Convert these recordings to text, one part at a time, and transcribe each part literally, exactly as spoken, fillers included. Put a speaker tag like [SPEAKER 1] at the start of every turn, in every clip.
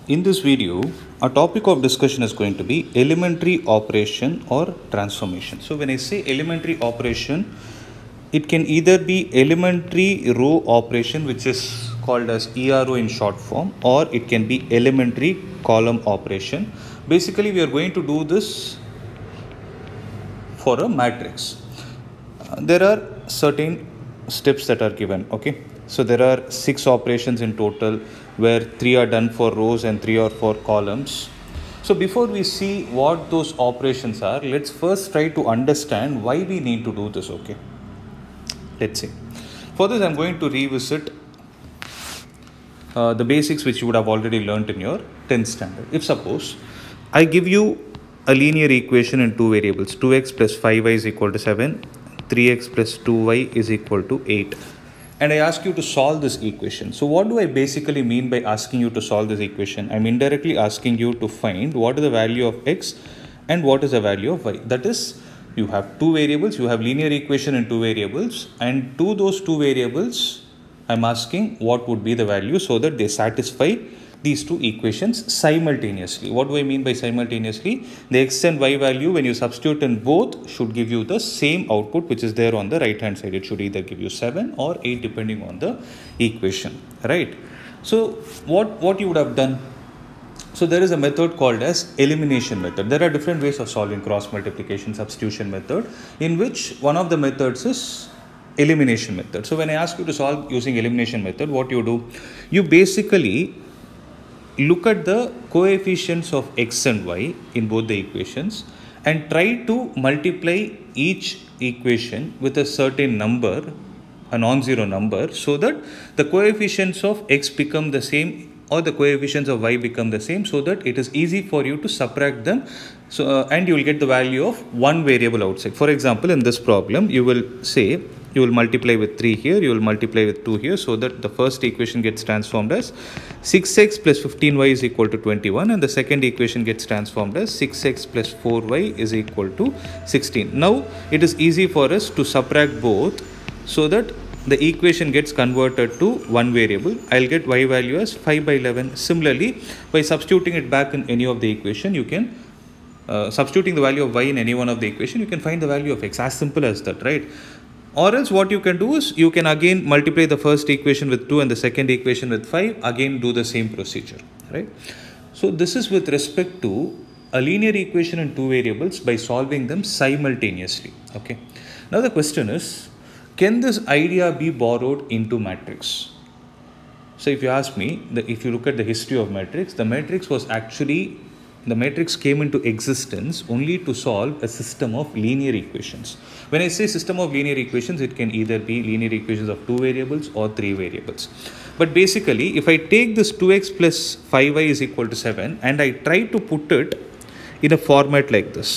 [SPEAKER 1] In this video, our topic of discussion is going to be elementary operation or transformation. So when I say elementary operation, it can either be elementary row operation, which is called as E R O in short form, or it can be elementary column operation. Basically, we are going to do this for a matrix. Uh, there are certain steps that are given. Okay, so there are six operations in total, where three are done for rows and three are for columns. So before we see what those operations are, let's first try to understand why we need to do this. Okay, let's see. For this, I'm going to revisit uh, the basics which you would have already learnt in your tenth standard. If suppose I give you a linear equation in two variables, two x plus five y is equal to seven, three x plus two y is equal to eight. And I ask you to solve this equation. So what do I basically mean by asking you to solve this equation? I'm indirectly asking you to find what is the value of x and what is the value of y. That is, you have two variables, you have linear equation in two variables, and to those two variables, I'm asking what would be the value so that they satisfy these two equations simultaneously. What do I mean by simultaneously? The x and y value, when you substitute in both, should give you the same output which is there on the right hand side. It should either give you seven or eight depending on the equation, right? So what, what you would have done? So there is a method called as elimination method. There are different ways of solving cross multiplication substitution method, in which one of the methods is elimination method. So when I ask you to solve using elimination method, what you do? You basically look at the coefficients of x and y in both the equations and try to multiply each equation with a certain number, a non-zero number, so that the coefficients of x become the same or the coefficients of y become the same, so that it is easy for you to subtract them. So uh, and you will get the value of one variable outside. For example, in this problem, you will say you will multiply with three here, you will multiply with two here, so that the first equation gets transformed as six x plus fifteen y is equal to twenty-one, and the second equation gets transformed as six x plus four y is equal to sixteen. Now it is easy for us to subtract both so that the equation gets converted to one variable. I'll get y value as five by eleven. Similarly, by substituting it back in any of the equation, you can uh, substituting the value of y in any one of the equation, you can find the value of x. As simple as that, right? Or else what you can do is you can again multiply the first equation with two and the second equation with five, again do the same procedure, right? So this is with respect to a linear equation in two variables by solving them simultaneously. Okay. Now the question is, can this idea be borrowed into matrix? So if you ask me, the, if you look at the history of matrix, the matrix was actually The matrix came into existence only to solve a system of linear equations. When I say system of linear equations, it can either be linear equations of two variables or three variables. But basically, if I take this two x plus five y is equal to seven and I try to put it in a format like this,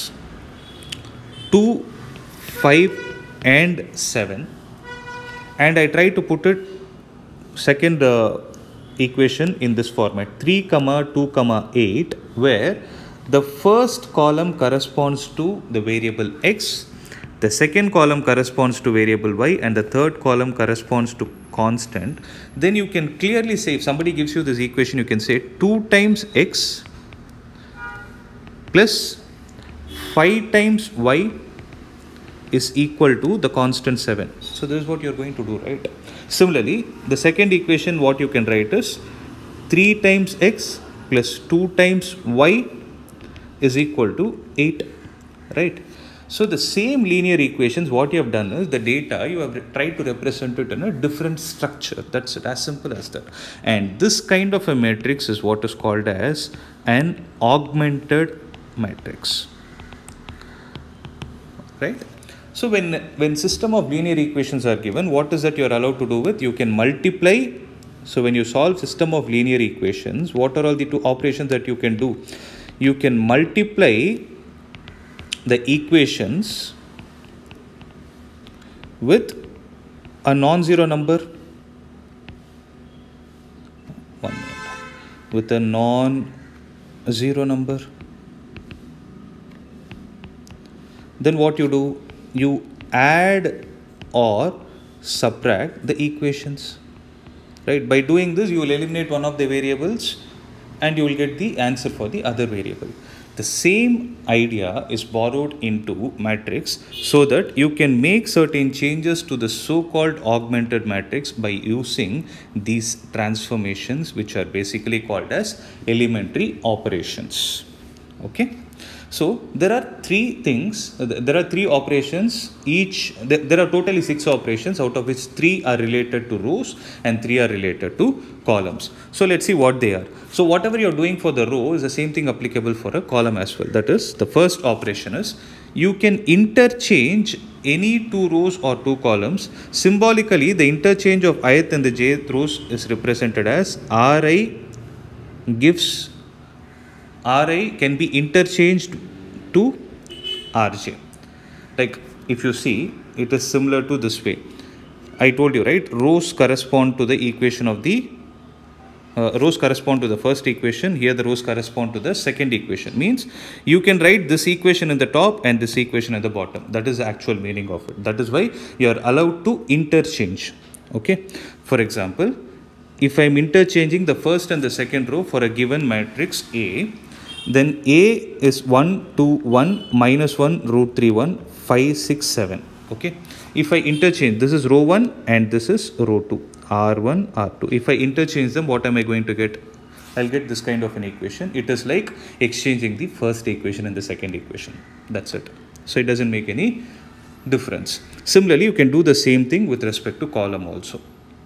[SPEAKER 1] two, five and seven, and I try to put it second uh, equation in this format, three comma two comma eight, where the first column corresponds to the variable x, the second column corresponds to variable y, and the third column corresponds to constant. Then you can clearly say, if somebody gives you this equation, you can say two times x plus five times y is equal to the constant seven. So this is what you're going to do, right? Similarly, the second equation, what you can write is three times x plus two times y is equal to eight, right? So the same linear equations, what you have done is the data, you have tried to represent it in a different structure. That's it, as simple as that. And this kind of a matrix is what is called as an augmented matrix, right? So when, when system of linear equations are given, what is that you are allowed to do with? You can multiply. So when you solve system of linear equations, what are all the two operations that you can do? You can multiply the equations with a non-zero number, one minute, with a non-zero number. Then what you do? You add or subtract the equations, right? By doing this, you will eliminate one of the variables and you will get the answer for the other variable. The same idea is borrowed into matrix so that you can make certain changes to the so-called augmented matrix by using these transformations, which are basically called as elementary operations. Okay. So there are three things, there are three operations, each, there are totally six operations, out of which three are related to rows and three are related to columns. So let's see what they are. So whatever you're doing for the row is the same thing applicable for a column as well. That is, the first operation is you can interchange any two rows or two columns. Symbolically, the interchange of ith and the jth rows is represented as Ri gives Ri can be interchanged to Rj. Like if you see, it is similar to this way. I told you, right? Rows correspond to the equation of the uh, rows correspond to the first equation. Here the rows correspond to the second equation. Means you can write this equation in the top and this equation at the bottom. That is the actual meaning of it. That is why you are allowed to interchange. Okay. For example, if I am interchanging the first and the second row for a given matrix A, then A is one, two, one, minus one, root three, one, five, six, seven. Okay. If I interchange, this is row one and this is row two, R one, R two. If I interchange them, what am I going to get? I'll get this kind of an equation. It is like exchanging the first equation and the second equation. That's it. So it doesn't make any difference. Similarly, you can do the same thing with respect to column also.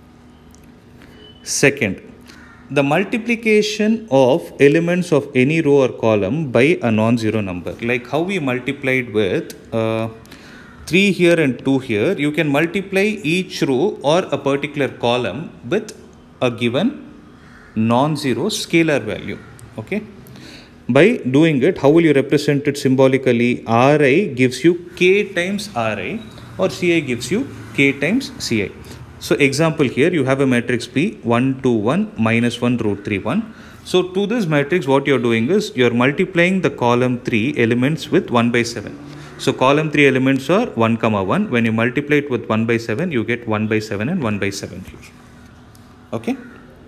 [SPEAKER 1] Second, the multiplication of elements of any row or column by a non-zero number. Like how we multiplied with uh, three here and two here, you can multiply each row or a particular column with a given non-zero scalar value. Okay. By doing it, how will you represent it symbolically? Ri gives you k times Ri, or Ci gives you k times Ci. So example here, you have a matrix P, one, two, one, minus one, root three, one. So to this matrix, what you're doing is you're multiplying the column three elements with one by seven. So column three elements are one comma one. When you multiply it with one by seven, you get one by seven and one by seven here. Okay.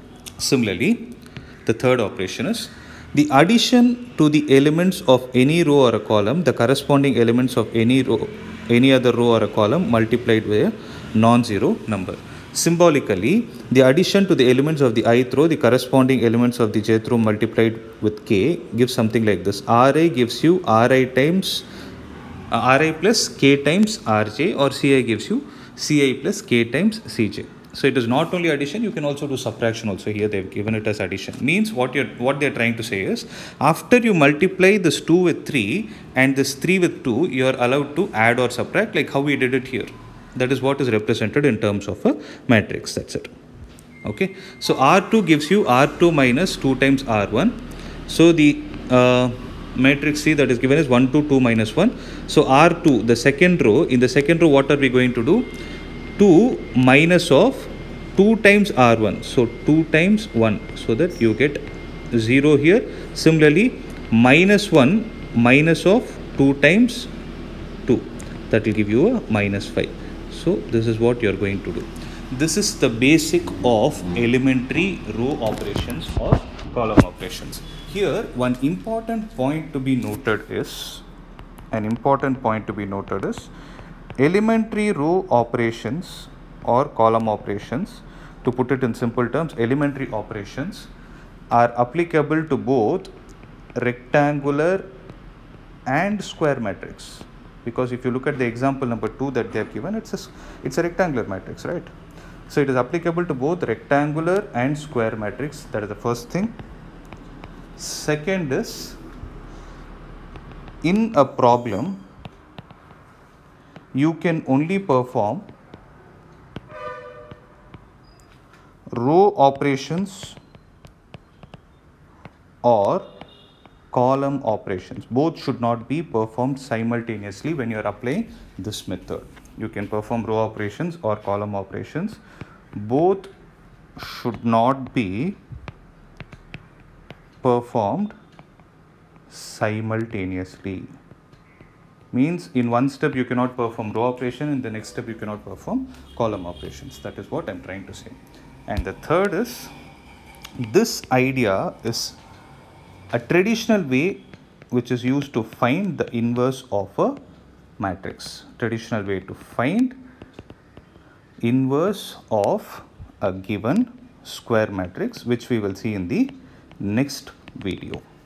[SPEAKER 1] Similarly, the third operation is the addition to the elements of any row or a column, the corresponding elements of any row, any other row or a column multiplied by a non-zero number. Symbolically, the addition to the elements of the ith row, the corresponding elements of the jth row multiplied with k gives something like this. Ri gives you Ri times uh, Ri plus k times Rj, or Ci gives you Ci plus k times Cj. So it is not only addition, you can also do subtraction also. Here they have given it as addition. Means what you're what they're trying to say is, after you multiply this two with three and this three with two, you are allowed to add or subtract, like how we did it here. That is what is represented in terms of a matrix. That's it. Okay. So R two gives you R two minus two times R one. So the uh, matrix C that is given is one, two, two minus one. So R two, the second row, in the second row, what are we going to do? two minus of two times R one. So two times one, so that you get zero here. Similarly, minus one minus of two times two. That will give you a minus five. So this is what you are going to do. This is the basic of elementary row operations or column operations. Here, one important point to be noted is, an important point to be noted is, elementary row operations or column operations, to put it in simple terms, elementary operations are applicable to both rectangular and square matrix. Because if you look at the example number two that they have given, it's a, it's a rectangular matrix, right? So it is applicable to both rectangular and square matrix. That is the first thing. Second is, in a problem, you can only perform row operations or column operations. Both should not be performed simultaneously when you are applying this method. You can perform row operations or column operations. Both should not be performed simultaneously. Means in one step you cannot perform row operation, in the next step you cannot perform column operations. That is what I am trying to say. And the third is, this idea is a traditional way which is used to find the inverse of a matrix. Traditional way to find inverse of a given square matrix, which we will see in the next video.